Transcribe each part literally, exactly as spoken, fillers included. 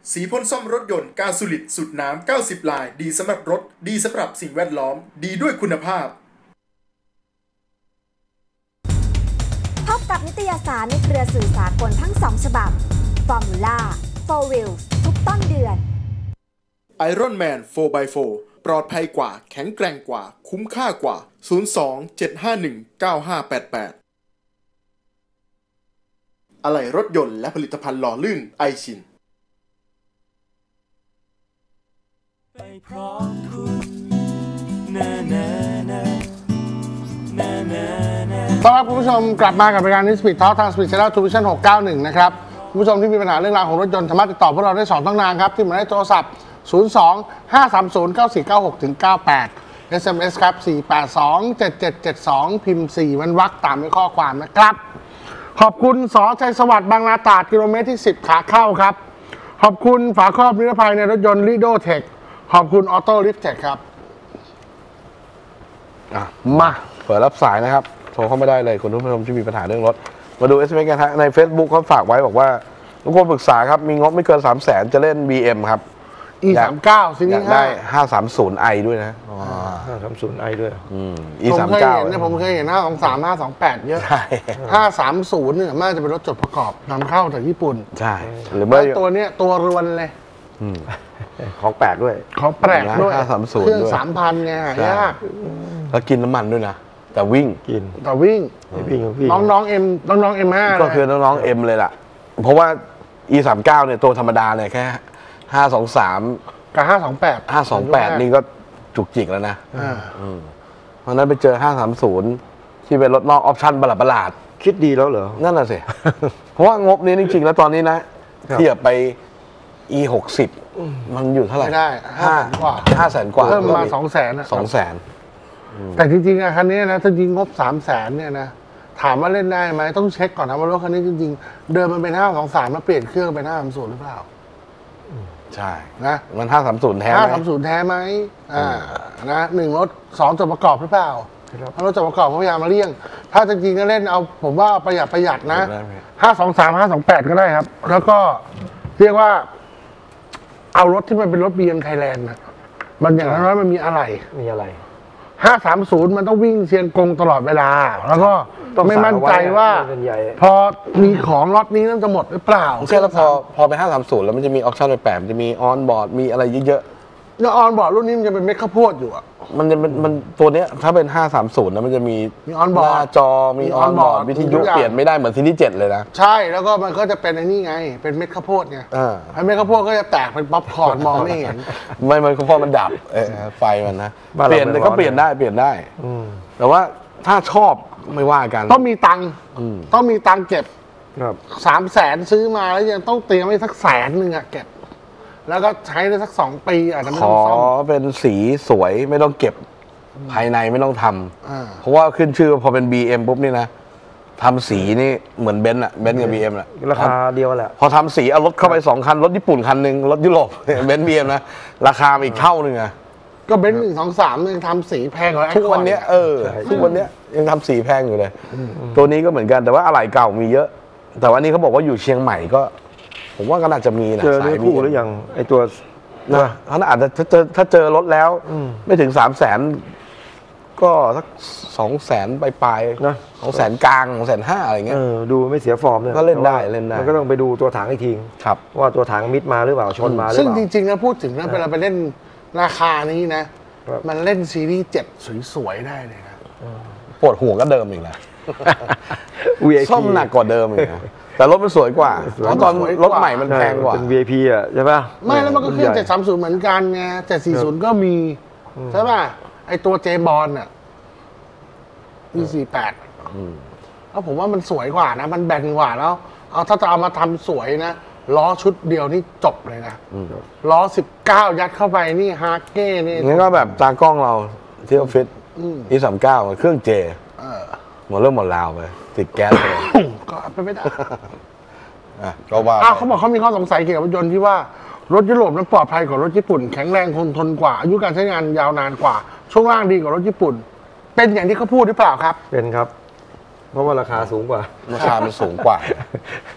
สีพ่นซ่อมรถยนต์กาสูลิดสูตรน้ำเก้าสิบลายดีสำหรับรถดีสำหรับสิ่งแวดล้อมดีด้วยคุณภาพพบกับนิตยสารในเครือสื่อสากลทั้งสองฉบับ Formula โฟร์ Wheels ทุกต้นเดือน Iron Man โฟร์ บาย โฟร์ ปลอดภัยกว่าแข็งแกร่งกว่าคุ้มค่ากว่าศูนย์ สอง เจ็ด ห้า หนึ่ง เก้า ห้า แปด แปดอะไหล่รถยนต์และผลิตภัณฑ์หล่อลื่นไอชินต้อนรับคุณผู้ชมกลับมากับรายการ Speed Talk ทาง Speed Channel Television หกเก้าหนึ่งนะครับคุณผู้ชมที่มีปัญหาเรื่องราวของรถยนต์สามารถติดต่อพวกเราได้สองช่องทางครับที่หมายเลขโทรศัพท์ศูนย์ สอง ห้า สาม ศูนย์ เก้า สี่ เก้า หก เก้า แปด เอส เอ็ม เอส ครับสี่ แปด สอง เจ็ด เจ็ด เจ็ด สองพิมพ์สี่วันวรรคตามด้วยข้อความนะครับขอบคุณส.ชัยสวัสดิ์บางนาตราดกิโลเมตรที่สิบขาเข้าครับขอบคุณฝาครอบนิรภัยในรถยนต์ลิโดเทคขอบคุณออโต้ลิฟต์เทคครับมาเปิดรับสายนะครับโทรเข้าไม่ได้เลยคุณผู้ชมที่มีปัญหาเรื่องรถมาดู เอส เอ็ม เอส กันฮะใน Facebook เขาฝากไว้บอกว่าทุกคนปรึกษาครับมีงบไม่เกิน สามแสน จะเล่น บี เอ็ม ครับอี สามสิบเก้า ซีรีส์ห้าได้ ห้าสามศูนย์ ไอ ด้วยนะอ๋อ ห้าสามศูนย์ ไอ ด้วยอืม อี สามสิบเก้าผมเคยเห็นนะผมเคยเห็นห้าสองสาม ห้าสองแปดเยอะใช่ห้าสามศูนย์เนี่ยน่าจะเป็นรถจดประกอบนำเข้าจากญี่ปุ่นใช่หรือไม่ตัวเนี้ยตัวรวนเลยของแปลกด้วยของแปลกด้วยห้าสามศูนย์เครื่อง สามพัน ไงหายากแล้วกินน้ำมันด้วยนะแต่วิ่งกินแต่วิ่งวิ่งวิ่งน้องน้องเอ็มน้องน้องเอ็มห้าก็คือน้องๆเอ็มเลยล่ะเพราะว่า อี สามสิบเก้า เนี่ยตัวธรรมดาเนี่ยแค่ห้าสองสามกับห้าสองแปดห้าสองแปดนี่ก็จุกจิกแล้วนะเพราะนั้นไปเจอห้าสามศูนย์ที่เป็นรถนอกออปชั่นประหลาดประหลาดคิดดีแล้วเหรอนั่นน่ะสิเพราะว่างบนี้จริงๆแล้วตอนนี้นะเทียบไป อี หกสิบมันอยู่เท่าไหร่ไม่ได้ห้ากว่าห้าแสนกว่าเพิ่มมาสองแสนสองแสนแต่จริงๆอะคันนี้นะถ้ายิงงบสามแสนเนี่ยนะถามว่าเล่นได้ไหมต้องเช็คก่อนนะว่ารถคันนี้จริงๆเดิมมันเป็นห้าสองสามมาเปลี่ยนเครื่องเป็นห้าสามศูนย์หรือเปล่าใช่นะมันห้าสามศูนย์แท้ห้าสามศูนย์แท้ไหมอ่านะหนึ่งรถสองจดประกอบหรือเปล่าถ้ารถจดประกอบเขาพยายามมาเลี่ยงถ้าจริงๆก็เล่นเอาผมว่าประหยัดประหยัดนะห้าสองสามห้าสองแปดก็ได้ครับแล้วก็เรียกว่าเอารถที่มันเป็นรถ บี เอ็ม Thailand นะมันอย่างน้อยมันมีอะไรมีอะไรห้าสามศูนย์มันต้องวิ่งเชียงกงตลอดเวลาแล้วก็ไม่มั่นใจว่าพอมีของล็อตนี้นั่นจะหมดหรือเปล่าใช่แล้วพอพอไปห้าสามศูนย์แล้วมันจะมีออปชั่นแปลกๆมันจะมีออนบอร์ดมีอะไรเยอะๆแล้วออนบอร์ดรุ่นนี้มันจะเป็นเม็ดข้าวโพดอยู่อ่ะมันจะเป็นมันตัวเนี้ยถ้าเป็นห้าสามศูนย์นะมันจะมีมีออนบอร์ดหน้าจอมีออนบอร์ดวิทยุเปลี่ยนไม่ได้เหมือนซีรีส์เจ็ดเลยนะใช่แล้วก็มันก็จะเป็นไอ้นี่ไงเป็นเม็ดข้าวโพดไงไอ้เม็ดข้าวโพดก็จะแตกเป็นป๊อปคอร์นมองไม่เห็นไม่มันเพราะมันดับไฟมันนะเปลี่ยนก็เปลี่ยนได้เปลี่ยนได้แต่ว่าถ้าชอบไม่ว่ากันต้องมีตังค์ต้องมีตังค์เก็บสามแสนซื้อมาแล้วยังต้องเตรียมไว้สักแสนหนึ่งอะเก็บแล้วก็ใช้ได้สักสองปีอาจจะไม่ต้องซ่อมขอเป็นสีสวยไม่ต้องเก็บภายในไม่ต้องทำเพราะว่าขึ้นชื่อพอเป็น บี เอ็ม ปุ๊บนี่นะทำสีนี่เหมือนเบนซ์อะเบนซ์กับ บี เอ็ม แหละราคาเดียวแหละพอทำสีเอารถเข้าไปสองคันรถญี่ปุ่นคันหนึ่งรถยุโรปเบนซ์ บี เอ็ม นะราคาอีกเท่านึงอะก็เบนซ์หนึ่งสองสามยังทำสีแพงกว่าทุกวันนี้เออทุกวันนี้ยังทำสีแพงอยู่เลยตัวนี้ก็เหมือนกันแต่ว่าอะไหล่เก่ามีเยอะแต่ว่านี่เขาบอกว่าอยู่เชียงใหม่ก็ผมว่าก็น่าจะมีนะเจอเนื้อคู่หรือยังไอตัวนะเขาอาจจะถ้าเจอถ้าเจอรถแล้วไม่ถึงสามแสนก็สักสองแสนปลายๆนะสองแสนกลางสองแสนห้าอะไรเงี้ยดูไม่เสียฟอร์มเลยก็เล่นได้เล่นได้มันก็ต้องไปดูตัวถังอีกทีครับว่าตัวถังมิดมาหรือเปล่าชนมาหรือเปล่าซึ่งจริงๆนะพูดถึงนะเวลาไปเล่นราคานี้นะมันเล่นซีรีส์เจ็ดสวยๆได้เลยนะปวดหัวก็เดิมอีกแล้วซ่อมหนักกว่าเดิมอีกแต่รถมันสวยกว่าเพราะตอนรถใหม่มันแพงกว่าเป็น วี ไอ พี อ่ะใช่ป่ะไม่แล้วมันก็เครื่องเจ็ดสามศูนย์เหมือนกันไงเจ็ดสี่ศูนย์ก็มีใช่ป่ะไอตัวเจบอลอ่ะมีสี่แปดแล้วผมว่ามันสวยกว่านะมันแบนกว่าแล้วเอาถ้าจะเอามาทำสวยนะล้อชุดเดียวนี่จบเลยนะล้อสิบเก้ายัดเข้าไปนี่ฮาร์เก้นี่งั้นก็แบบตากล้องเราที่ออฟฟิศอีสามเก้าเครื่องเจหมดเรื่องหมดราวไปติดแก๊สเลยก็ไปไม่ได้ก็ว่าอ้าวเขาบอกเขามีข้อสงสัยเกี่ยวกับรถยนต์ที่ว่ารถยุโรปนั้นปลอดภัยกว่ารถญี่ปุ่นแข็งแรงทนทนกว่าอายุการใช้งานยาวนานกว่าช่วงล่างดีกว่ารถญี่ปุ่นเป็นอย่างที่เขาพูดหรือเปล่าครับเป็นครับเพราะว่าราคาสูงกว่าราคามันสูงกว่า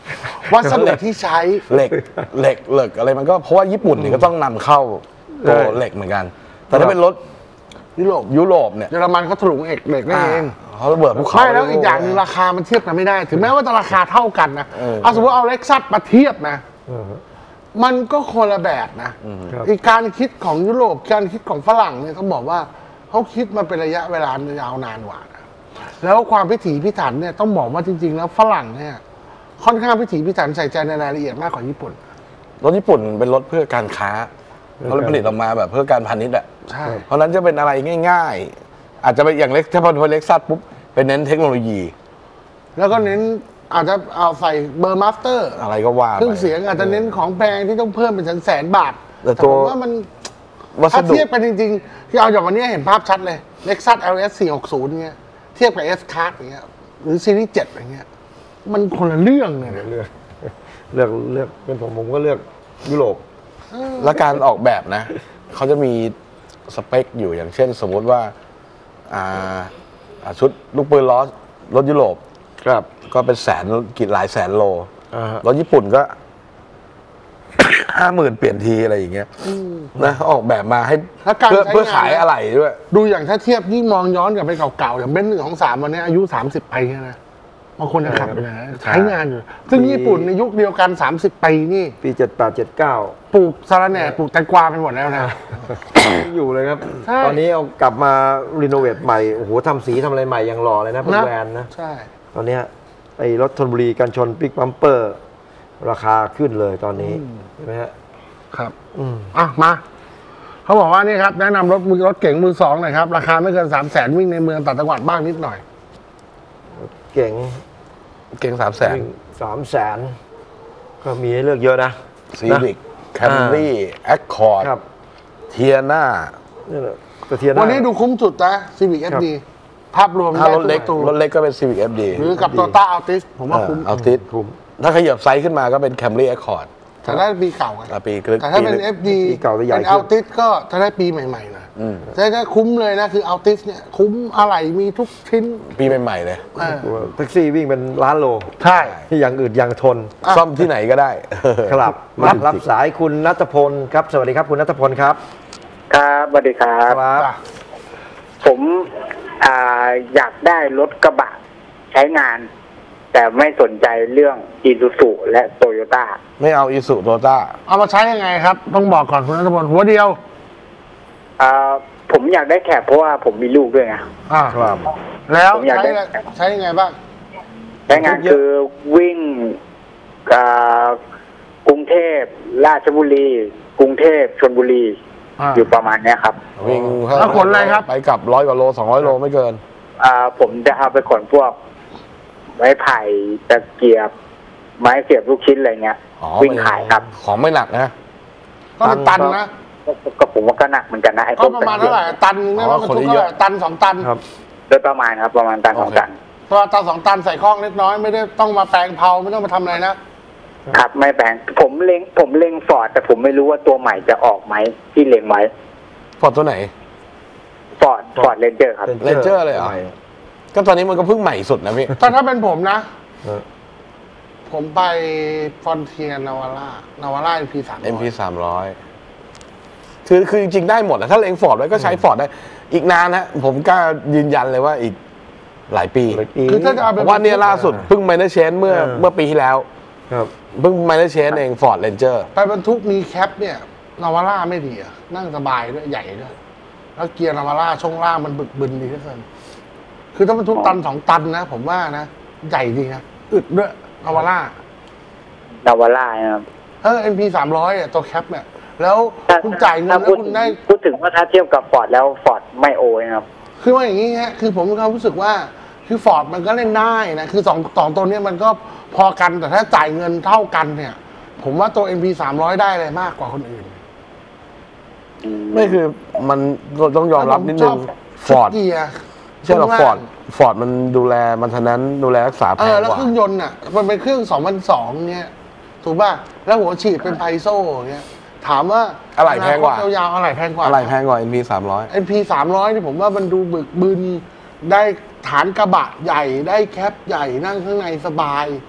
วัสดุที่ใช้เหล็กเหล็กเหล็กอะไรมันก็เพราะว่าญี่ปุ่นเนี่ยก็ต้องนำเข้าตัวเหล็กเหมือนกัน แต่ถ้าเป็นรถยุโรปยุโรปเนี่ยเยอรมันเขาถลุงเอกเหล็กได้เองเขาระเบิดภูเขาไม่แล้วอีกอย่างหนึงราคามันเทียบกันไม่ได้ ถึงแม้ว่าจะราคาเท่ากันนะเออเอาสมมติเอาเล็กซัสมาเทียบนะเออมันก็คนละแบบนะครับ อีกการคิดของยุโรปการคิดของฝรั่งเนี่ยต้องบอกว่าเขาคิดมาเป็นระยะเวลายาวนานกว่านะแล้วความพิถีพิถันเนี่ยต้องบอกว่าจริง ๆ แล้วฝรั่งเนี่ยค่อนข้างพิถีพิถันใส่ใจในรายละเอียดมากกว่าญี่ปุ่นรถญี่ปุ่นเป็นรถเพื่อการค้าเขาผลิตออกมาแบบเพื่อการพาณิชย์อ่ะใช่เพราะฉะนั้นจะเป็นอะไรง่ายๆ อาจจะเป็นอย่างเล็กถ้าพอเล็กซัสปุ๊บเป็นเน้นเทคโนโลยีแล้วก็เน้นอาจจะเอาใส่เบอร์มาสเตอร์อะไรก็ว่าไปเครื่องเสียงอาจจะเน้นของแพงที่ต้องเพิ่มเป็นแสนแสนๆบาทแต่แต่ตัวผมว่ามันวัสถ้าดุเทียบกันจริงๆที่เอาอย่างวันนี้เห็นภาพชัดเลย Lexus แอล เอส สี่หกศูนย์เงี้ยเทียบกับ S Class อย่างเงี้ยหรือซีรีส์เจ็ดอย่างเงี้ยมันคนละเรื่องเลยนะเลือกเลือกเลือกเป็นผมผมก็เลือกยุโรปและการออกแบบนะ เขาจะมีสเปคอยู่อย่างเช่น สมมุติว่าอ่าอ่าชุดลูกปืนล้อรถยุโรปครับก็เป็นแสนกี่หลายแสนโลอ่าฮะรถญี่ปุ่นก็ ห้าหมื่นเปลี่ยนทีอะไรอย่างเงี้ยนะออกแบบมาให้แล้วการเพื่อใช้เพื่องานขายอะไรด้วยดูอย่างถ้าเทียบยิ่งมองย้อนกลับไปเก่าๆอย่างเบนซ์หนึ่งของสามวันนี้อายุสามสิบปีแล้วนะบางคนจะขับไปเลยนะใช้งานอยู่ ซึ่งญี่ปุ่นในยุคเดียวกันสามสิบปีนี่ปีเจ็ดแปดเจ็ดเก้าปลูกสาระแหน่ปลูกแตงกวาไปหมดแล้วนะอยู่เลยครับใช่ตอนนี้เอากลับมารีโนเวทใหม่โอ้โหทำสีทำอะไรใหม่ยังหล่อเลยนะพวกนะแวนนะใช่ตอนเนี้ยไอ้รถธนบุรีกันชนบิ๊กบัมเปอร์ ราคาขึ้นเลยตอนนี้ใช่ไหมฮะครับอืมอ่ะมาเขาบอกว่านี่ครับแนะนำรถมือรถเก๋งมือสองหน่อยครับ ราคาไม่เกินสามแสนวิ่งในเมืองต่างจังหวัดบ้างนิดหน่อยเก่งเก่งสามแสนสามแสนก็มีให้เลือกเยอะนะซีวิกแคมรี่แอคคอร์ดครับเทียนานี่แหละแต่เทียนวันนี้ดูคุ้มสุดนะ Civic เอส ดี ภาพรวมถ้ารถได้เล็กทุกรถเล็กก็เป็น Civic เอฟ ดีหรือกับ Toyota Altis ผมว่าคุ้มเอาติดถ้าขยับไซส์ขึ้นมาก็เป็น Camry Accord แต่ได้ปีเก่าไงอ่ะปีแต่ถ้าเป็นปีเอฟ ดีปีเก่าจะใหญ่เป็นขึ้น Altis ก็ถ้าได้ปีใหม่ๆนะอืมแต่ถ้าคุ้มเลยนะคือ Altis เนี่ยคุ้มอะไรมีทุกชิ้นปีใหม่ๆเลยเออแท็กซี่วิ่งเป็นล้านโลใช่ที่อย่างอื่นยังทนอ่ะซ่อมที่ไหนก็ได้ครับมารับสายคุณนัทพลครับ สวัสดีครับคุณนัทพลครับครับสวัสดีครับครับจ้ะผมอ่าอยากได้รถกระบะใช้งาน แต่ไม่สนใจเรื่องอีซูซุและโตโยต้าไม่เอาอีสุโตต้าเอามาใช้ยังไงครับ ต้องบอกก่อนคุณนัทพลหัวเดียวอ่าผมอยากได้แคบเพราะว่าผมมีลูกด้วยไงอ่าครับแล้วผมอยากใช้ได้อะไรใช้ยังไงบ้างใช้งานคือวิ่งอ่ากรุงเทพราชบุรี กรุงเทพชลบุรีอ่าอยู่ประมาณเนี้ยครับวิ่งแล้วขนอะไรครับไปกลับร้อยกว่าโลสองร้อยโลไม่เกินอ่าผมจะเอาไปขนพวก ไม้ไผ่ตะเกียบ ไม้เสียบลูกชิ้นอะไรเงี้ยอ๋อวิ่งขายครับของไม่หนักนะก็เป็นตันนะก็ก็ผมว่าก็หนักเหมือนกันนะไอ้พก็วกประมาณเท่าไหร่ตันนึงได้ไหมอ๋อมันคนทุกเยเท่าอะไหร่ตันสองตันครับโดยประมาณครับประมาณตันสองตันเพราะว่าตันสองตันใส่ข้องเล็กน้อยไม่ได้ต้องมาแปลงเผาไม่ต้องมาทำอะไรนะครับไม่แพงผมเล็งผมเล็งฟอร์ดแต่ผมไม่รู้ว่าตัวใหม่จะออกไหมที่เล็งไว้ฟอร์ดตัวไหนฟอร์ดฟอร์ดเรนเจอร์ครับ Ranger เลยเหรอ ก็ตอนนี้มันก็เพิ่งใหม่สุดนะพี่แต่ถ้าเป็นผมนะเออผมไปฟอนเทียนาวาร่านาวาร่า เอ็ม พี สามเอ็ม พี สามร้อยคือคือจริงๆได้หมดนะถ้าเล็งฟอร์ดไว้ก็ใช้ฟอร์ดได้ อีกนานนะ ผมกล้ายืนยันเลยว่าอีกหลายปีหลายปีคือถ้าจะเอาเพเป็นราะว่าเนี่ยล่าสุดเพิ่งไมเนอร์เชนเมื่อเออเมื่อปีที่แล้วครับเพิ่งไมเนอร์เชนเองฟอร์ดเรนเจอร์ไปบรรทุกมีแคปเนี่ยนาวาร่าไม่ดีอะนั่งสบายด้วยใหญ่ด้วยแล้วเกียร์นาวาร่าช่วงล่างมันบึกบึนดีเหลือเกินคือถ้าบรรทุกตันสองตันนะ ผมว่านะ ใหญ่ดีนะอึดด้วยนาวาร่านาวาร่านะครับเออ เอ็ม พี สามร้อยเนี่ยตัวแคปเนี่ยแล้วถ้าคุณจ่ายเงินถ้าแล้วพูดคุณได้พูดถึงว่าถ้าเทียบกับฟอร์ดแล้วฟอร์ดไม่โอนะครับคือว่าอย่างนี้ฮะ คือผมมีความรู้สึกว่า คือฟอร์ดมันก็เล่นได้นะ คือสองสองตัวเนี้ยมันก็พอกัน แต่ถ้าจ่ายเงินเท่ากันเนี่ย ผมว่าตัว เอ็ม พี สามร้อยได้อะไรมากกว่าคนอื่นไม่คือมันต้องยอมรับนิดนึงฟอร์ดเกียร์ใช่หรอฟอร์ดฟอร์ดมันดูแลมันทนั้นดูแลรักษาแพเอง อ แล้วกว่าเครื่องยนต์อ่ะ มันเป็นเครื่องสองพันสองเนี่ย ถูกป่ะ แล้วหัวฉีดเป็นไพโซ่อย่างเงี้ย ถามว่าอะไรแพงกว่าอนาคตยาวๆอะไรแพงกว่าอะไรแพงกว่า เอ็ม พี สามร้อยเอ็นพีสามร้อยนี่ผมว่ามันดูบึกบึน ได้ฐานกระบะใหญ่ได้แคปใหญ่นั่งข้างในสบาย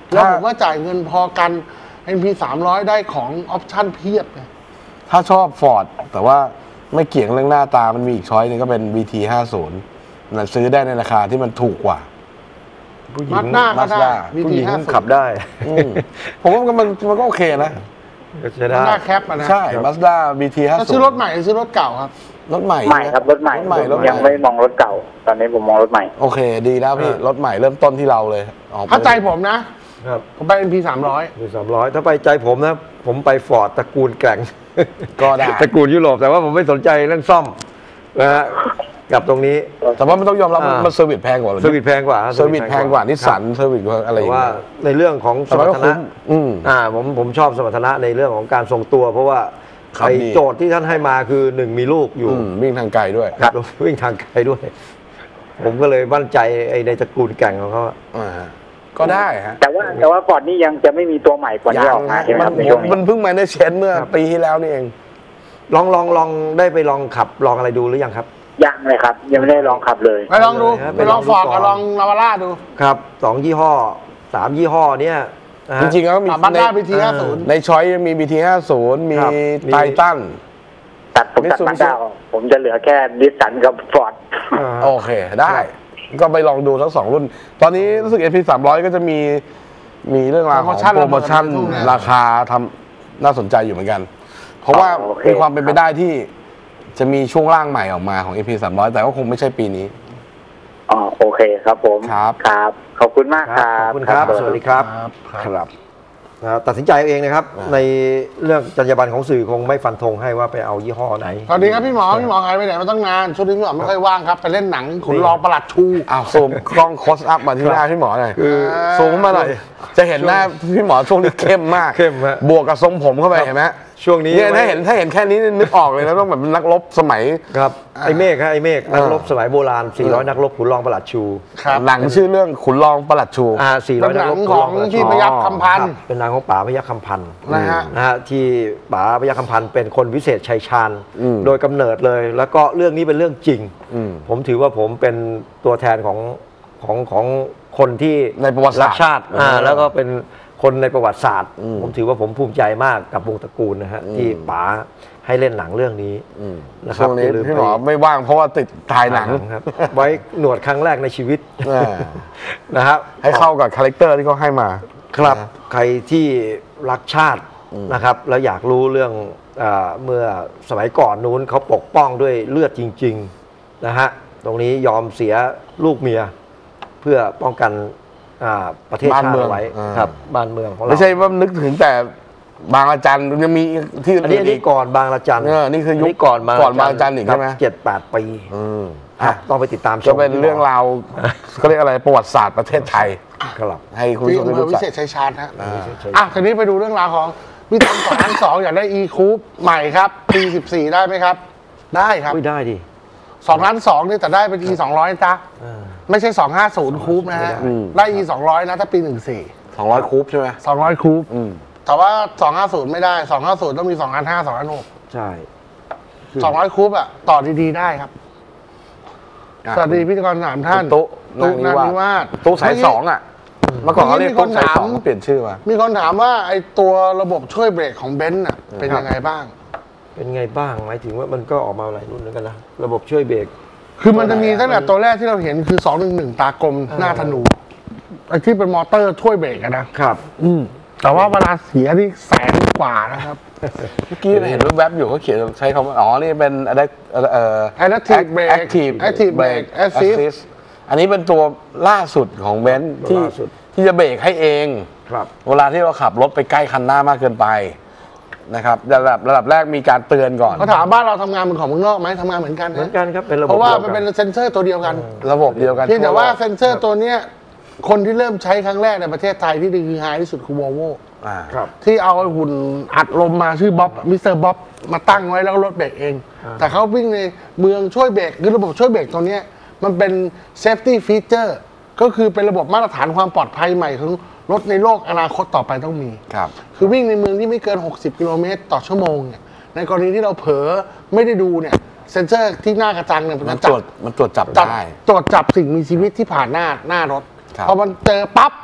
แล้วผมว่าจ่ายเงินพอกัน เอ็น พี สามร้อยได้ของออปชั่นเพียบเลยถ้าชอบฟอร์ดแต่ว่าไม่เกี่ยงเรื่องหน้าตามันมีอีกช้อยหนึงก็เป็น วี ที ห้าสิบ นั่นซื้อได้ในราคาที่มันถูกกว่าผู้หญิมังดหน้าก็ได้ Mazda วีผู้ทีหญิงห้าสิบขับได้อืมผมว่ามันมันก็โอเคนะก็ใช้ได้หน้าแคปอะนะใช่ Mazda วี ที ห้าสิบแล้วซื้อรถใหม่หรือซื้อรถเก่าครับรถใหม่ใหม่ครับรถใหม่รถใหม่รถผมใหยังไม่ม่มองรถเก่า ตอนนี้ผมมองรถใหม่โอเค ดีแล้วพี่ รถใหม่เริ่มต้นที่เราเลยออกไปถ้าใจผมนะครับผมไป เอ็น พี สามร้อยมีสามร้อยถ้าไปใจผมนะ ผมไปฟอร์ดตระกูลแกร่งก็ได้ตระกูลยุโรปแต่ว่าผมไม่สนใจเรื่องซ่อมนะฮะกับตรงนี้แต่ว่ามันต้องยอมรับว่าอ่ามัมันเซอร์วิสแพงกว่าเซอร์วิสแพงกว่าเซอร์วิสแพงกว่านิสสันเซอร์วิสอะไรอแต่ย่างว่าเงี้ยในเรื่องของสแต่มมัรนรก็ถคุ้นะมอืมอ่าผมผมชอบสมรรถนะในเรื่องของการทรงตัว เพราะว่าครับไอ้ดีโจทย์ที่ท่านให้มาคือหนึ่งมีลูกอยู่อืมวิ่งทางไกลด้วยครับวิ่งทางไกลด้วย ผมก็เลยมั่นใจไอ้ในตระกูลแก่งของเขาอ่าฮะก็ได้ฮะแต่ว่าแต่ว่าฟอร์ดนี่ยังจะไม่มีตัวใหม่กว่านี้ออกมาใช่ไหมมัครับในนช่วงนี้มันเพิ่งมาได้เชนเมื่อปีที่แล้วนี่เองลองลองลองได้ไปลองขับลองอะไรดูหรือยังครับยังเลยครับ ยังไม่ได้ลองขับเลยไปลองดูไปไปลลออง งดูฟอร์ดก่กัอนบลองนาวาร่าดูครับสองยี่ห้อสามยี่ห้อเนี้ยนะฮะจริงๆแล้วมีบัตด้าในบีทีห้าสิบในช้อยยังมี บี ที ห้าสิบ มีครับมีไททันตัดผมตัด Mitsubishi มาด้าผมจะเหลือแค่นิสสันกับฟอร์ดอ่าโอเคได้ ก็ไปลองดูทั้งสองรุ่น ตอนนี้รู้สึก เอ พี สามร้อยก็จะมีมีเรื่องราวของโปรโมชั่นราคาทำน่าสนใจอยู่เหมือนกัน เพราะว่าโอเคมีความเป็นไปได้ที่จะมีช่วงล่างใหม่ออกมาของ เอ พี สามร้อย แต่ก็คงไม่ใช่ปีนี้อ๋อโอเคครับผมครับครับ ขอบคุณมากคครัรับบ ขอบคุณครับ สวัสดีครับ ครับ นะตัดสินใจเอาเองนะครับ ในเรื่องจรรยาบรรณของสื่อคงไม่ฟันธงให้ว่าไปเอายี่ห้อไหนสวัสดีครับพี่หมอ พี่หมอหายไปไหนมาตั้งนาน ช่วงนี้พี่หมอไม่ค่อยว่างครับ ไปเล่นหนังขุนรองประหลัดชูอ้าวซูมกล้องโคสอัพมาที่หน้าพี่หมอหน่อยคือซูมมาหน่อย จะเห็นหน้าพี่หมอช่วงนี้เข้มมากเข้มฮะบวกกับทรงผมเข้าไปเห็นไหมช่วงนี้เนี่ยถ้าเห็นถ้าเห็นแค่นี้นึกออกเลยนะต้องแบบเป็นนักรบสมัยครับไอ้เมฆครับไอ้เมฆนักรบเออสมัยโบราณ สี่ร้อย นักรบขุนรองประหลัดชูครับหนังชื่อเรื่องขุนรองประหลัดชูอ่า สี่ร้เป็อยนหนักนัรง บของขุนรประหลัดชูพี่พยัคฆ์คำพันคธ์รับเป็นหนังของป๋าพยัคฆ์คำพันธ์นะฮะนะฮะที่ป๋าพยัคฆ์คำพันธ์เป็นคนวิเศษชัยชาญอืมโดยกำเนิดเลย แล้วก็เรื่องนี้เป็นเรื่องจริงอืมผมถือว่าผมเป็นตัวแทนของของของคนที่ในประวัติศาสตร์กชาติอ่าเออแล้วก็เป็นคนในประวัติศาสตร์อืมผมถือว่าผมภูมิใจมากกับวงตระกูลนะฮะอืมที่ป๋าให้เล่นหนังเรื่องนี้อืมนะครับช่วงนี้อย่าลืมพี่หมอไปไม่ว่างเพราะว่าติดถ่ายหนังครับ ไว้หนวดครั้งแรกในชีวิตอ่านะครับให้เข้ากับคาแรคเตอร์ที่เขาให้มาครับนะใครที่รักชาตินะครับ แล้วอยากรู้เรื่องอาเมื่อสมัยก่อนนู้นเขาปกป้องด้วยเลือดจริงๆนะฮะตรงนี้ยอมเสียลูกเมีย เพื่อป้องกันอ่าประเทศบ้านชาเมืติองเอาไว้อ่าครับบ้านเมืองของเราไม่ใช่ว่านึกถึงแต่บางอาจารย์ยังมีที่อันนี้อันนี้ก่อนบางระจันเออนี่คือยุคก่อนบางก่อนบางระจันอีกใช่ไหมเจ็ดแปดปีอืมอ่ะต้องไปติดตามชก็มเป็นเรื่องราวเขาเรียกอะไรประวัติศาสตร์ประเทศไทยครับให้คุณที่ผู้ชมอำได้เภอรู้วิจักเศษชัยชาญฮะอ่าอ่ะทีนี้ไปดูเรื่องราวของวิตันสองล้านสองอยากได้ e coupe ใหม่ครับ ปีสิบสี่ได้ไหมครับ ได้ครับไม่ได้ดิสองล้านสองนี่แต่ได้เป็น e สองร้อยจ้ะอ่าไม่ใช่สองห้าศูนย์คูปนะฮะอืมได้ e สองร้อยนะถ้าปีหนึ่งสี่สองร้อยคูปใช่ไหมสองร้อยคูปอืมแต่ว่าสองห้าศูนย์ไม่ได้สองห้าศูนย์ต้องมีสองล้านห้าสองล้านหกใช่สองร้อยคูปอ่ะต่อดีๆได้ครับอ่ะสวัสดีพิธีกรสามท่านตุ๊ตุ๊นานานินิวาวาสสตู้สายสองอ่ะเมื่อก่อนเขาเรียกตู้สายสองมีคนถามเขาเปลี่ยนชื่อมามีคนถามว่าไอ้ตัวระบบช่วยเบรกของเบนซ์น่ะเป็นยังไงบ้างเป็นไงบ้างหมายถึงว่ามันก็ออกมาหลายรุ่นแล้วกันนะระบบช่วยเบรกคือมันจะมีตั้งแต่ตัวแรกที่เราเห็นคือสองหนึ่งหนึ่งตากลมหน้าธนูไอ้ที่เป็นมอเตอร์ช่วยเบรกอะนะครับ อืมแต่ว่าเวลาเสียนี่แสนกว่านะครับเมื่อกี้เห็นแวบๆอยู่เขาเขียนใช้คำว่าอ๋อ นี่เป็นอะไรเอ่อ Adaptive Brake Active Active Brake Assist Assist อันนี้เป็นตัวล่าสุดของเบนซ์ที่ล่าสุดที่จะเบรกให้เองครับเวลาที่เราขับรถไปใกล้คันหน้ามากเกินไปนะครับระดับระดับแรกมีการเตือนก่อนเขาถามบ้านเราทำงานเหมือนของเมืองนอกไหมทำงานเหมือนกันเหมือนนะกันครับเป็นระบบเพราะว่าดียมันกัเป็นเซนเซอร์ตัวเดียวกันระบบเดียวกันเพียงแต่ว่าทั่เซนเซอร์ตัวเนี้ยคนที่เริ่มใช้ครั้งแรกในประเทศไทยที่คือไฮที่สุดคือ Volvo อ่าครับที่เอาไอ้หุ่นอัดลมมาชื่อบ๊อบมิสเตอร์บ๊อบมาตั้งไว้แล้วก็รถเบรกเอง แต่เขาวิ่งในเมืองช่วยเบรกคือระบบช่วยเบรกตัวเนี้ยมันเป็น safety feature ก็คือเป็นระบบมาตรฐานความปลอดภัยใหม่ของรถในโลกอนาคตต่อไปต้องมีครับคือวิ่งในเมืองที่ไม่เกิน หกสิบ กิโลเมตรต่อชั่วโมงเนี่ยในกรณีที่เราเผลอไม่ได้ดูเนี่ยเซ็นเซอร์ที่หน้ากระจังเนี่ยมันมันจะตจัรวจบมันตรวจจับจับได้ตรวจจับสิ่งมีชีวิตที่ผ่านหน้าหน้ารถครับพอมันเจอปั๊บ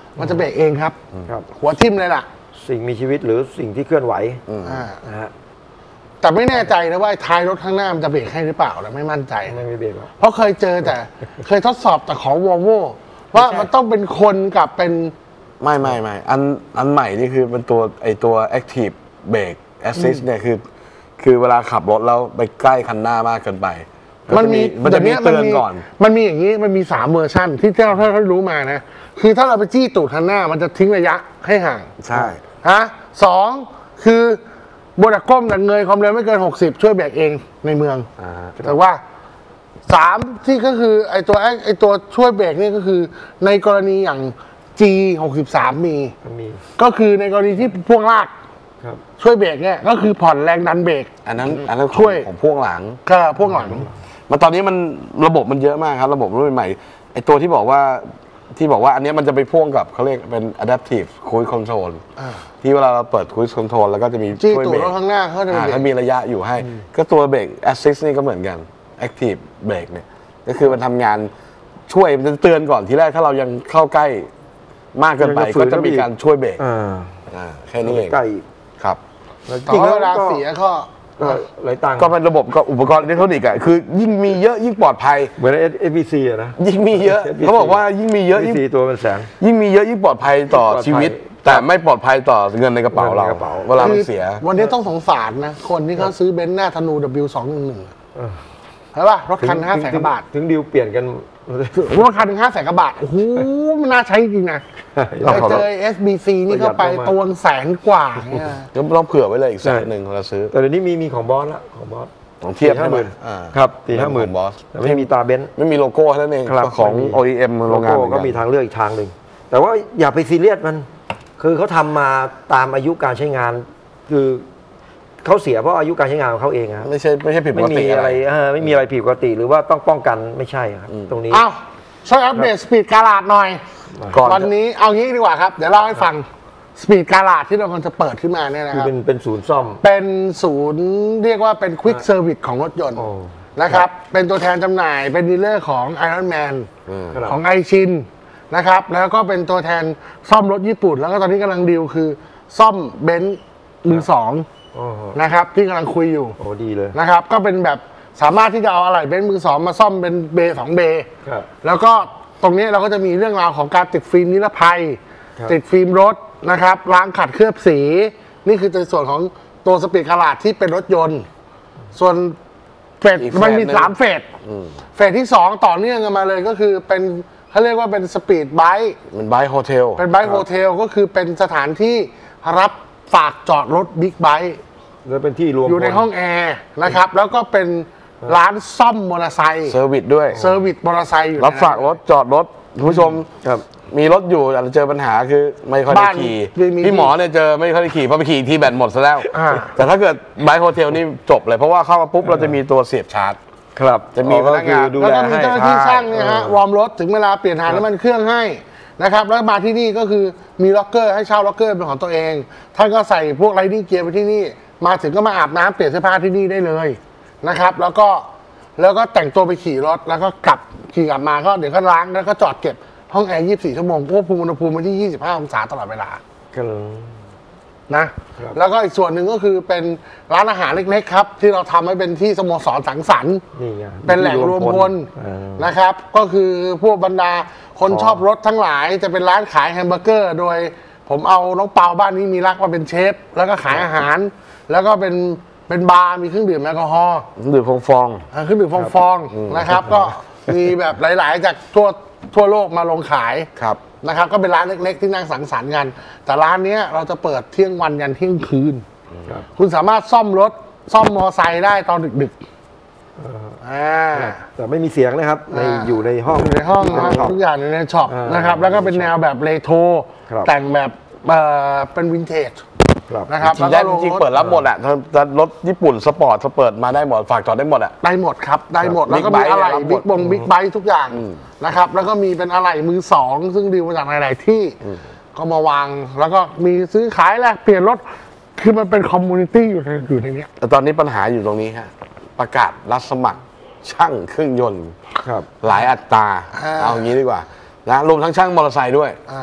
มันจะเบรกเองครับครับหัวทิ่มเลยล่ะสิ่งมีชีวิตหรือสิ่งที่เคลื่อนไหวอ่านะฮะแต่ไม่แน่ใจนะว่าท้ายรถข้างหน้ามันจะเบรกให้หรือเปล่าแต่ไม่มั่นใจไม่ไม่เบรกหรอกเพราะเคยเจอแต่ เคยทดสอบแต่ของ Volvo ว่ามันต้องเป็นคนกับเป็นไม่ไม่ไม่อันอันใหม่นี่คือเป็นตัวไอตัว Active Brake Assist เนี่ยคือ คือเวลาขับรถแล้วไปใกล้คันหน้ามากเกินไปมันมีมันจะมีเตือนก่อนมันมีอย่างนี้มันมีสามเวอร์ชันที่เจ้าท่านรู้มานะ คือถ้าเราไปจี้ตูดคันหน้ามันจะทิ้งระยะให้ห่างใช่ฮะสองคือบนก้มแต่เงยความเร็วไม่เกินหกสิบช่วยแบกเองในเมืองอ่าแต่ว่าสามที่ก็คือไอตัวไอตัวช่วยเบรกนี่ก็คือในกรณีอย่าง จี หกสิบสาม มีมีก็คือในกรณีที่พ่วงลากครับช่วยเบรกเนี่ยก็คือผ่อนแรงดันเบรกอันนั้นอันนั้นของช่วยของพ่วงหลังก็พ่วงหลังมาตอนนี้มันระบบมันเยอะมากครับ ระบบรุ่นใหม่ไอตัวที่บอกว่าที่บอกว่าอันนี้มันจะไปพ่วงกับเขาเรียกเป็น adaptive cruise control อ่าที่เวลาเราเปิด cruise control แล้วก็จะมีจี้ช่วยตูเบดรกรถข้างหน้าเขาจะอ่าเบรถ้าก มีระยะอยู่ให้ ก็ตัวเบรก assist นี่ก็เหมือนกัน active brake เนี่ยก็คือมันทำงานช่วยมันจะเตือนก่อนทีแรกถ้าเรายังเข้าใกล้มากเกินไปยังจะฝืนก็จะมีการช่วยเบรกอ่าอ่าแค่นี้เองใกล้ครับจริงๆแล้วเวลาเสียก็ก็หลายตังค์ก็เป็นระบบก็อุปกรณ์อิเล็กทรอนิกส์อะคือยิ่งมีเยอะยิ่งปลอดภัยเหมือน เอฟ บี ซี อะนะยิ่งมีเยอะเอฟ บี ซีเขาบอกว่ายิ่งมีเยอะยิ่งเอฟ บี ซี ตัวเป็นแสนยิ่งมีเยอะยิ่งปลอดภัยต่อปลอดภัยชีวิต แต่ไม่ปลอดภัยต่อเงินในกระเป๋าเงินเราในกระเป๋าเวลามันเสียวันนี้ต้องสงสารนะ คนที่เขาซื้อเบนซ์หน้าธนู ดับเบิลยู สองหนึ่งหนึ่งเออใช่ป่ะรถคันห้าแสนกว่าบาทถึงดิวเปลี่ยนกันรถคันหนึ่งห้าแสนกว่าบาท โอ้โห มันน่าใช้จริงนะต้องแต่ขอเจอ เอส บี ซี นี่เข้าไปประหยัดมากตัวแสนกว่าเนี่ยก็ต้องเผื่อไว้เลยอีกแสนหนึ่งเราซื้อแต่เดี๋ยวนี้มีมีของบอสละของบอสต้องเทียบห้าหมื่นอ่าครับสี่ห้าหมื่นของบอสแต่ไม่มีตาเบนซ์ไม่มีโลโก้แค่นั้นเองครับก็ของไม่มีโอ อี เอ็ม โรงงานโลเหมือนก็กันมีทางเลือกอีกทางหนึ่งแต่ว่าอย่าไปซีเรียสมัน คือเขาทำมาตามอายุการใช้งาน คือเขาเสียเพราะอายุการใช้งานของเขาเองครับไม่ใช่ไม่ใช่ผิดปไม่กมีติอะอะไร ไรเออไม่มีอะไรผิดปกติหรือว่าต้องป้องกันไม่ใช่ครับตรงนี้อ้าวช่วยอัปเดตสปีดการาดหน่อยก่อนวันนี้เอางี้ดีกว่าครับ เดี๋ยวเล่าให้ฟังสปีดการาดที่เรากำลังจะเปิดขึ้นมาเนี่ยนะคือครับเป็นเป็นศูนย์ซ่อมเป็นศูนย์เรียกว่าเป็นควิกเซอร์วิสของรถยนต์โอ้นะครับ เป็นตัวแทนจำหน่ายเป็นดีลเลอร์ของ Iron Man ครับของไอชินนะครับ แล้วก็เป็นตัวแทนซ่อมรถญี่ปุ่น แล้วก็ตอนนี้กำลังดีลคือซ่อมเบนซ์มือสองโอ้โหนะครับที่กำลังคุยอยู่โอ้ดีเลยนะครับ ก็เป็นแบบสามารถที่จะเอาอะไหล่เบนซ์มือสองมาซ่อมเป็นเบย์สองเบย์ครับแล้วก็ตรงนี้เราก็จะมีเรื่องราวของการติดฟิล์มนิรภัยครับติดฟิล์มรถนะครับล้างขัดเคลือบสี นี่คือในส่วนของตัวสปีดกระลาดที่เป็นรถยนต์ ส่วนเฟสอีกเฟสมันมีหนึ่งสามเฟสเฟสที่สองต่อเนื่องกันมาเลยก็คือเป็นเขาเรียกว่าเป็นสปีดไบค์มันไบค์โฮเทลเป็นไบค์โฮเทลก็คือเป็นสถานที่รับฝากจอดรถบิ๊กไบค์แล้วเป็นที่รวมอยู่ในคนห้องแอร์นะครับ แล้วก็เป็นร้านซ่อมมอเตอร์ไซค์เซอร์วิสด้วยเซอร์วิสมอเตอร์ไซค์อยู่รับฝากรถจอดรถคุณผู้ชมครับมีรถอยู่อาจจะเจอปัญหาคือไม่ค่อยได้บ้านขี่ไม่มีพี่หมอเนี่ยเจอไม่ค่อยได้ขี่เพราะไปขี่อีกทีแบตหมดซะแล้วอ่าแต่ถ้าเกิดไบค์โฮเทลนี่จบเลยเพราะว่าเข้ามาปุ๊บเราจะมีตัวเสียบชาร์จครับจะมีพนักงานอ๋อคือดูแล้วแลก็มีให้เจ้าหน้าที่ช่างเนี่ยฮะวอร์มรถถึงเวลาเปลี่ยนถ่านน้ำมันเครื่องให้นะครับแล้วมาที่นี่ก็คือมีล็อกเกอร์ให้เช่าล็อกเกอร์เป็นของตัวเองท่านก็ใส่พวกไรดิ้งเกียร์ไปที่นี่ มาถึงก็มาอาบน้ำเปลี่ยนเสื้อผ้าที่นี่ได้เลยนะครับ แล้วก็แล้วก็แต่งตัวไปขี่รถแล้วก็กลับขี่กลับมาก็เดี๋ยวก็ล้างแล้วก็จอดเก็บห้องแอร์ยี่สิบสี่ชั่วโมงควบคุมอุณหภูมิไว้ที่ยี่สิบห้าองศาตลอดเวลาครับนะครับ แล้วก็อีกส่วนหนึ่งก็คือเป็นร้านอาหารเล็กๆครับที่เราทำให้เป็นที่สโมสรสังสรรค์นี่ไงเป็นแหล่งรวมพลเออนะครับ ก็คือพวกบรรดาคนชอบรถทั้งหลายจะเป็นร้านขายแฮมเบอร์เกอร์ โดยผมเอาน้องเปาบ้านนี้มีรักมาเป็นเชฟ แล้วก็ขายอาหาร แล้วก็เป็นเป็นบาร์มีเครื่องดื่มแอลกอฮอล์ดื่มฟองฟองอ่าเครื่องดื่มฟองๆนะครับ ก็มีแบบหลายๆ จากทั่วทั่วโลกมาลงขายๆครับนะครับ ก็เป็นร้านเล็กๆ ที่นั่งสังสรรค์กัน แต่ร้านเนี้ยเราจะเปิดเที่ยงวันยันเที่ยงคืนครับคุณสามารถซ่อมรถซ่อมมอไซค์ได้ตอนดึกๆอ่าแต่ไม่มีเสียงนะครับในอ่าอยู่ในห้องอยู่ในห้องนะครับช็อปทุกอย่างอยู่ในช็อปอ่านนะครับ แล้วก็เป็นแนวแบบเรโทรครับแต่งแบบเอ่อเป็นวินเทจครับนะครับจริแล้วงก็ๆลงจริงรๆถเปิดรับหมดอ่ะถ้าถ้ารถญี่ปุ่นสปอร์ตสเปิร์ตมาได้หมดฝากจอดได้หมดอ่ะได้หมดครับ ได้หมดครับแล้วก็มี Big Bike อะไหล่รับหมดบิ๊กบงบิ๊กไบค์ทุกอย่างนะครับ แล้วก็มีเป็นอะไหล่มือสองซึ่งดีลมาจากหลายๆที่ ก็มาวาง แล้วก็มีซื้อขายแลกเปลี่ยนรถ คือมันเป็นคอมมูนิตี้อยู่ในอยู่ในเนี้ยแต่ตอนนี้ปัญหาอยู่ตรงนี้ฮะประกาศรับสมัครช่างเครื่องยนต์ครับหลายอัตราอ่าเอาอย่างนี้ดีกว่านะรวมทั้งช่างมอเตอร์ไซค์ด้วยอ่า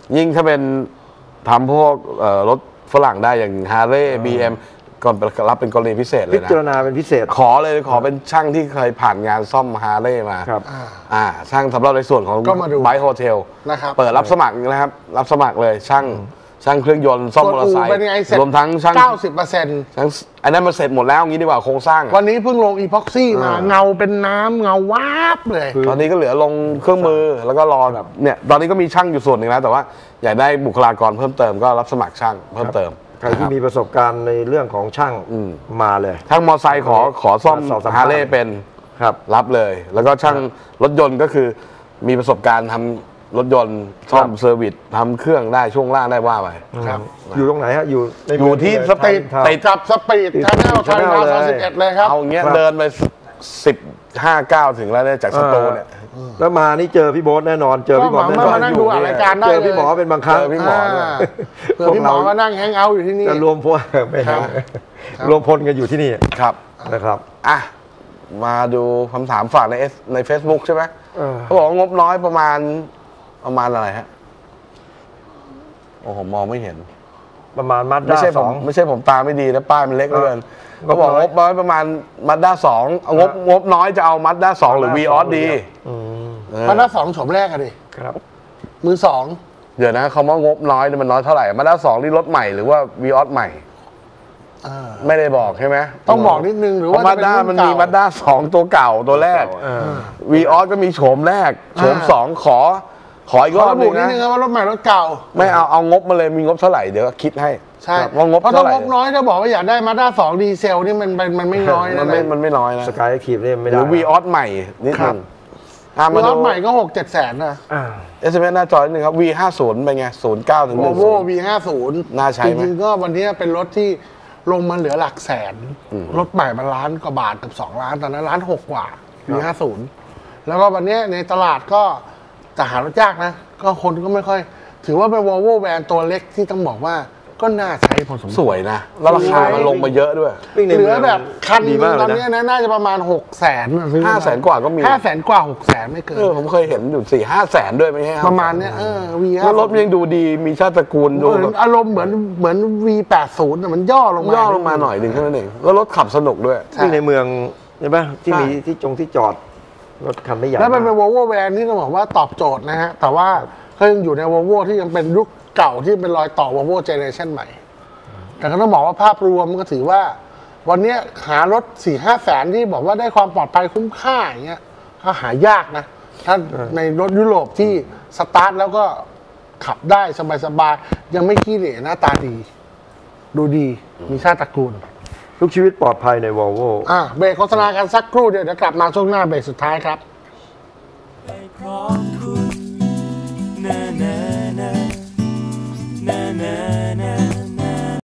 ยิ่งถ้าเป็นทำพวกเอ่อรถฝรั่งได้อย่างฮาร์เลย์บีเอ็มก่อนรับเป็นกรณีพิเศษเลพิยนะจารณาเป็นพิเศษขอเลยขอเป็นช่างที่เคยผ่านงานซ่อมฮาร์เลย์มาครับอ่าอ่าช่างสำหรับในส่วนของก็มาดูไบค์โฮเทลนะครับเปิดรับสมัครนะครับ รับสมัครเลยช่างช่างเครื่องยนต์ซ่อมมอเตอร์ไซค์เป็นไงเสร็จรวมทั้งช่างเก้าสิบเปอร์เซ็นต์ช่างอันนั้นมันเสร็จหมดแล้วงี้ดีกว่าโครงสร้างอะวันนี้เพิ่งลงอีพ็อกซี่มาอ่าเงาเป็นน้ำเงาวาบเลยตอนนี้ก็เหลือลงเครื่องมือแล้วก็รอแบบเนี่ยตอนนี้ก็มีช่างอยู่ส่วนหนึ่งแล้วแต่ว่าอยากได้บุคลากรเพิ่มเติมก็รับสมัครช่างเพิ่มเติมใครที่มีประสบการณ์ในเรื่องของช่างอืมมาเลยช่างมอเตอร์ไซค์ขอขอซ่อมสอบสัมภาษณ์ฮาร์เลย์เป็นครับรับเลย แล้วก็ช่างรถยนต์ก็คือมีประสบการณ์ทำรถยนต์ซ่อมเซอร์วิสทำเครื่องได้ช่วงล่างได้ว่าไปครับอยู่ตรงไหนฮะอยู่ในอยู่ที่เมืงสตรีททาวน์ติดจับสปีดติดชาแนลชาทางแนลดาวเลยสามสิบเอ็ดเลยครับเอาอย่างเงี้ยครับเดินไปสิบห้าเก้าถึงแล้วเนี่ยจากสตูเนี่ยแล้วมานี่เจอพี่โบ๊ทแน่นอน เจอพี่บอลแน่นอนก็มานั่งดูอ่านรายการได้เจอพี่หมอเป็นบางครั้งเจอพี่หมอด้วยาเผื่อพี่หมอก็นั่งแฮงเอาท์อยู่ที่นี่จะรวมพลไม่ครับรวมพลกันอยู่ที่นี่ครับนะครับอ่ะมาดูคำถามฝากในเอสใน Facebook ใช่ไหมเออเขาบอกว่างบน้อยประมาณประมาณอะไรฮะโอ้ผมมองไม่เห็นประมาณมัดไม่ด้าใช่ผสมองไม่ใช่ผมตาไม่ดีนะป้ายมันเล็กเหลือเกินงบเขาบอกน้อยงบน้อยประมาณมาด้าสองเอางบงบน้อยจะเอามาด้าสองหรือวีออสดีอืมเออมาด้าสองโฉมแรกอะดิครับมือสองเดี๋ยวนะคำว่างบน้อยเนี่ยมันน้อยเท่าไหร่มาด้าสองนี่รถใหม่หรือว่าวีออสใหม่อ่าไม่ได้บอกใช่ไหมต้องบอกนิดนึงหรือว่ามาจะเป็นด้ารุ่มันนเก่ามีมาด้าสองตัวเก่าตัวแรกเออวีออสก็มีโฉมแรกโฉมอ่าสองขอ ขออีกขรออบระหบุนึงนิดนะนึงครับว่ารถใหม่รถเก่าไม่เอาเอางบมาเลยมีงบเท่าไหร่เดี๋ยวคิดให้ใช่ว่างบเพราะเท่าถ้าไหร่งบน้อยจะบอกว่าอยากได้มาด้าสองดีเซลนี่มันมันมันไม่น้อยมันะนไม่มันไม่น้อยนะสกายทีฟนี่ไม่หได้รือวีออสใหม่นิดครันึบงอ่ะรมาดูถใหม่ก็หกเจ็ดแสนนะอ่าเอสเอ็มเอสหน้าจอนิดนึงครับ วี ห้าสิบ เป็นไง ศูนย์เก้า ถึง v ห o นึ่ง v ศู o นย์วีห้าสิบน่าใช้ไหมจริงๆก็วันนี้เป็นรถที่ลงมาเหลือหลักแสน รถใหม่มันล้านกว่าบาทกับสองล้านตอนนั้นล้านหกกว่า วีห้าสิบ แล้วก็วันนี้ในตลาดก็จะหารถยากนะ ก็คนก็ไม่ค่อย ถือว่าเป็น Volvo แบรนด์ตัวเล็กที่ต้องบอกว่าก็น่าใช้พอสมควรสวยนะ แล้วราคามันลงมาเยอะด้วยวิ่งในเหลืเมือองแบบคันหดีนึมาง กตอนเลยนี้นะนะน่าจะประมาณหกแสนห้าแสนกว่าก็มีห้าแสนกว่าหกแสนไม่เกินเออผมเคยเห็นอยู่สี่ห้าแสนด้วยไม่ใช่ประมาณเนี้ยเออ V แล้วรถมันยังดูดีมีชาติตระกูลดูเหมือนแบบอารมณ์เหมือนเหมือน V แปดสิบแต่มันย่อลงมาย่อลงมาหน่อยหนึ่งเท่านั้นเองแล้วรถขับสนุกด้วยใช่วิ่งในเมืองใช่ไหมที่ใช่มีที่จงที่จอดรถคันไม่ใหญ่แล้วมันเป็นมาก Volvo แบรนด์ที่ต้องบอกว่าตอบโจทย์นะฮะ แต่ว่าก็ยังอยู่ใน Volvo ที่ยังเป็นยุคเก่าที่เป็นรอยต่อ Volvo Generation ใหม่ แต่ก็ต้องบอกว่าภาพรวมก็ถือว่า วันเนี้ยหารถสี่ห้าแสนที่บอกว่าได้ความปลอดภัยคุ้มค่าอย่างเงี้ยก็หายากนะ ถ้าในรถยุโรปที่สตาร์ทแล้วก็ขับได้สบายๆ ยังไม่ขี้เหร่หน้าตาดี ดูดีมีชาติตระกูลทุกชีวิตปลอดภัยใน Volvo อ่ะเบรกโฆษณากันสักครู่เดียวเดี๋ยวกลับมาช่วงหน้าเบรกสุดท้ายครับพร้อม